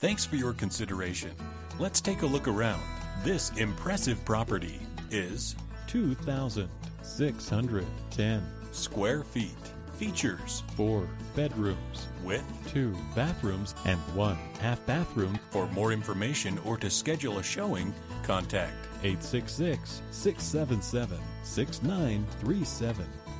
Thanks for your consideration. Let's take a look around. This impressive property is 2,610 square feet. Features 4 bedrooms with 2 bathrooms and 1 half bathroom. For more information or to schedule a showing, contact 866-677-6937.